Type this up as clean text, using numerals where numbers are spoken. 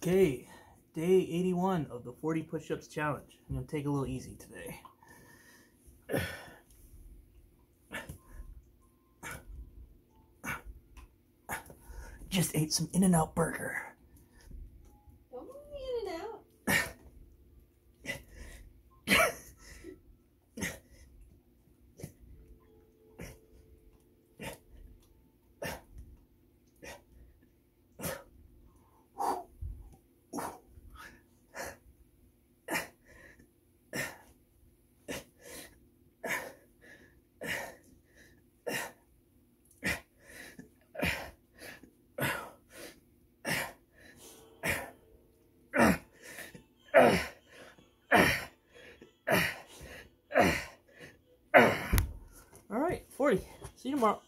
Okay, day 81 of the 40 push-ups challenge. I'm going to take it a little easy today. Just ate some In-N-Out burger. Don't move the In-N-Out. All right, 40. See you tomorrow.